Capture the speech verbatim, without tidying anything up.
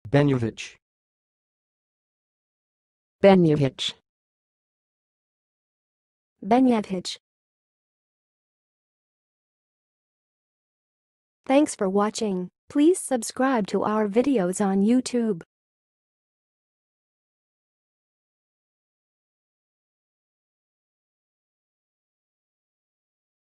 Ben-yah-ich. Ben-yah-ich. ben-yah-heesh. Thanks for watching. Please subscribe to our videos on YouTube.